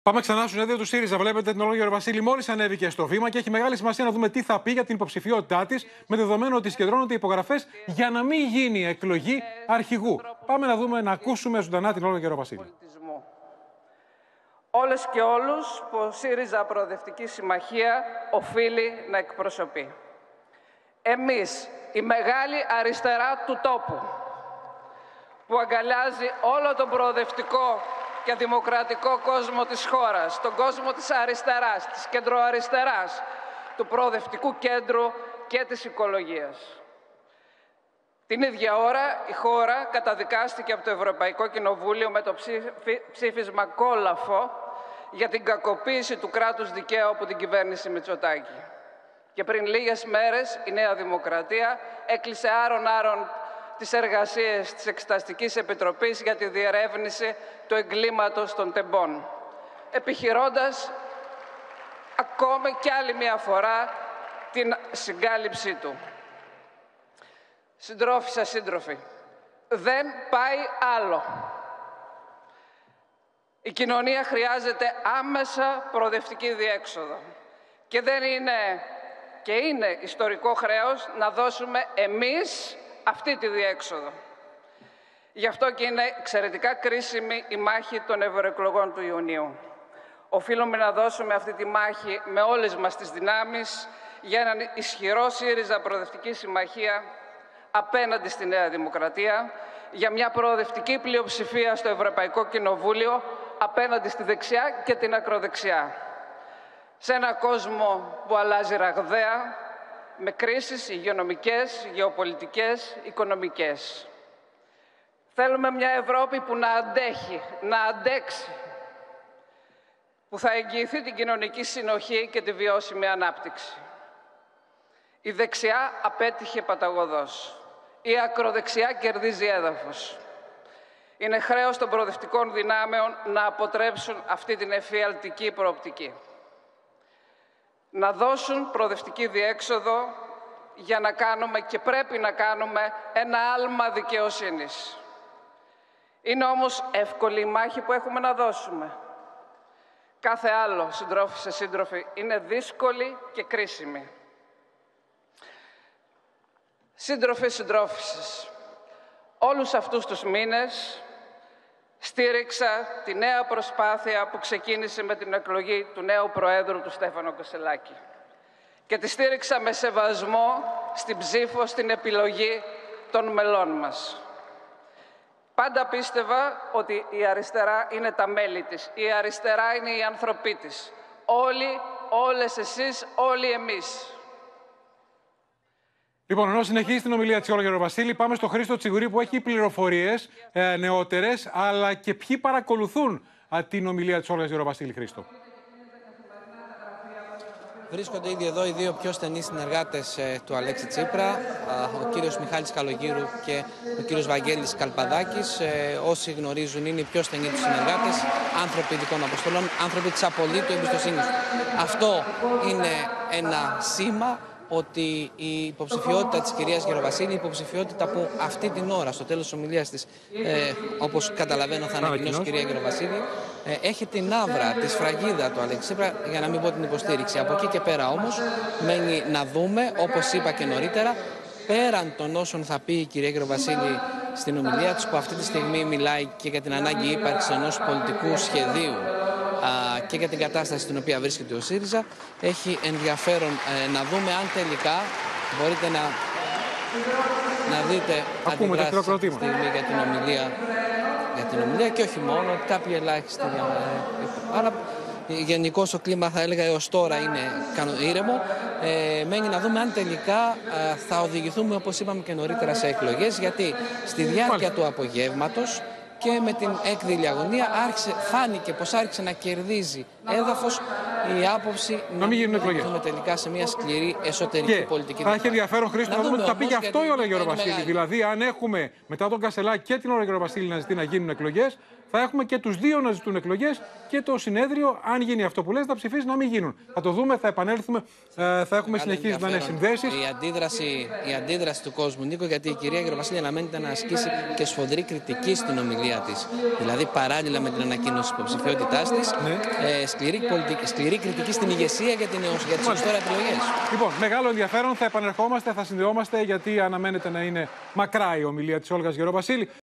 Πάμε ξανά στο συνέδριο του ΣΥΡΙΖΑ. Βλέπετε την Όλγα Γεροβασίλη μόλις ανέβηκε στο βήμα και έχει μεγάλη σημασία να δούμε τι θα πει για την υποψηφιότητά της, με δεδομένο ότι συγκεντρώνονται υπογραφές για να μην γίνει εκλογή αρχηγού. Πάμε να δούμε, να ακούσουμε ζωντανά την Όλγα Γεροβασίλη. Όλες και όλους που ο ΣΥΡΙΖΑ Προοδευτική Συμμαχία οφείλει να εκπροσωπεί. Εμείς, η μεγάλη αριστερά του τόπου, που αγκαλιάζει όλο τον προοδευτικό και δημοκρατικό κόσμο της χώρας, τον κόσμο της αριστεράς, της κεντροαριστεράς, του προοδευτικού κέντρου και της οικολογίας. Την ίδια ώρα η χώρα καταδικάστηκε από το Ευρωπαϊκό Κοινοβούλιο με το ψήφισμα κόλαφο για την κακοποίηση του κράτους δικαίου από την κυβέρνηση Μητσοτάκη. Και πριν λίγες μέρες η Νέα Δημοκρατία έκλεισε άρον-άρον τις εργασίες της Εξεταστικής Επιτροπής για τη διερεύνηση του εγκλήματος των τεμπών, επιχειρώντας ακόμη κι άλλη μια φορά την συγκάλυψή του. Συντρόφισσες, σύντροφοι, δεν πάει άλλο. Η κοινωνία χρειάζεται άμεσα προοδευτική διέξοδο και δεν είναι και είναι ιστορικό χρέος να δώσουμε εμείς αυτή τη διέξοδο. Γι' αυτό και είναι εξαιρετικά κρίσιμη η μάχη των ευρωεκλογών του Ιουνίου. Οφείλουμε να δώσουμε αυτή τη μάχη με όλες μας τις δυνάμεις για έναν ισχυρό ΣΥΡΙΖΑ Προοδευτική Συμμαχία απέναντι στη Νέα Δημοκρατία, για μια προοδευτική πλειοψηφία στο Ευρωπαϊκό Κοινοβούλιο απέναντι στη δεξιά και την ακροδεξιά. Σε ένα κόσμο που αλλάζει ραγδαία, με κρίσεις υγειονομικές, γεωπολιτικές, οικονομικές. Θέλουμε μια Ευρώπη που να αντέχει, να αντέξει, που θα εγγυηθεί την κοινωνική συνοχή και τη βιώσιμη ανάπτυξη. Η δεξιά απέτυχε παταγωδώς. Η ακροδεξιά κερδίζει έδαφος. Είναι χρέος των προοδευτικών δυνάμεων να αποτρέψουν αυτή την εφιαλτική προοπτική. Να δώσουν προοδευτική διέξοδο για να κάνουμε και πρέπει να κάνουμε ένα άλμα δικαιοσύνης. Είναι όμως εύκολη η μάχη που έχουμε να δώσουμε. Κάθε άλλο, συντρόφισσες, σύντροφοι, είναι δύσκολη και κρίσιμη. Σύντροφοι, συντρόφισσες, όλους αυτούς τους μήνες στήριξα τη νέα προσπάθεια που ξεκίνησε με την εκλογή του νέου Προέδρου, του Στέφανο Κασελάκη. Και τη στήριξα με σεβασμό στην ψήφο, στην επιλογή των μελών μας. Πάντα πίστευα ότι η αριστερά είναι τα μέλη της. Η αριστερά είναι οι άνθρωποι της. Όλοι, όλες εσείς, όλοι εμείς. Λοιπόν, ενώ συνεχίζει την ομιλία της Όλγα Γεροβασίλη, πάμε στο Χρήστο Τσιγουρή που έχει πληροφορίες νεότερες, αλλά και ποιοι παρακολουθούν την ομιλία της Όλγας Γεροβασίλη, Χρήστο. Βρίσκονται ήδη εδώ οι δύο πιο στενοί συνεργάτες του Αλέξη Τσίπρα, ο κύριος Μιχάλης Καλογύρου και ο κύριος Βαγγέλης Καλπαδάκης. Όσοι γνωρίζουν είναι οι πιο στενοί τους συνεργάτες, άνθρωποι ειδικών αποστολών, άνθρωποι της απολύτου εμπιστοσύνης. Αυτό είναι ένα σήμα ότι η υποψηφιότητα της κυρίας Γεροβασίλη, η υποψηφιότητα που αυτή την ώρα, στο τέλος της ομιλίας της, όπως καταλαβαίνω θα ανακοινώσει η κυρία Γεροβασίλη, έχει την άβρα, τη σφραγίδα του Αλέξη Τσίπρα, για να μην πω την υποστήριξη. Από εκεί και πέρα όμως, μένει να δούμε, όπως είπα και νωρίτερα, πέραν των όσων θα πει η κυρία Γεροβασίλη στην ομιλία της, που αυτή τη στιγμή μιλάει και για την ανάγκη ύπαρξης ενός πολιτικού σχεδίου και για την κατάσταση στην οποία βρίσκεται ο ΣΥΡΙΖΑ, έχει ενδιαφέρον να δούμε αν τελικά μπορείτε να δείτε αντιδράσεις αυτή τη στιγμή για την ομιλία και όχι μόνο, κάποιοι ελάχιστοι. Άρα γενικώ το κλίμα, θα έλεγα, έως τώρα είναι ήρεμο. Μένει να δούμε αν τελικά θα οδηγηθούμε, όπως είπαμε και νωρίτερα, σε εκλογές, γιατί στη διάρκεια του απογεύματος και με την έκδηλη αγωνία φάνηκε πως άρχισε να κερδίζει έδαφος η άποψη να μην γίνουμε τελικά σε μια σκληρή εσωτερική πολιτική. Θα έχει ενδιαφέρον, Χρήστο, να δούμε τι θα πει γι' αυτό η Όλγα Γεροβασίλη. Δηλαδή, αν έχουμε μετά τον Κασελάκη και την Όλγα Γεροβασίλη να ζητεί να γίνουν εκλογές, θα έχουμε και τους δύο να ζητούν εκλογές και το συνέδριο, αν γίνει αυτό που λες, θα ψηφίσει να μην γίνουν. Θα το δούμε, θα επανέλθουμε, θα έχουμε συνεχισμένες συνδέσεις. Η αντίδραση του κόσμου, Νίκο, γιατί η κυρία Γεροβασίλη αναμένεται να ασκήσει και σφοδρή κριτική στην ομιλία της. Δηλαδή, παράλληλα με την ανακοίνωση της υποψηφιότητάς της, σκληρή κριτική στην ηγεσία για τις τώρα επιλογές. Λοιπόν, μεγάλο ενδιαφέρον, θα επανερχόμαστε, θα συνδεόμαστε, γιατί αναμένεται να είναι μακρά η ομιλία της Όλγας Γεροβασίλη.